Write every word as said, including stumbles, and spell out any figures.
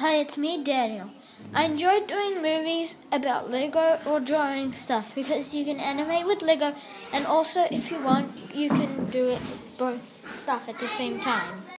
Hi, it's me, Daniel. I enjoy doing movies about Lego or drawing stuff because you can animate with Lego, and also if you want, you can do it both stuff at the same time.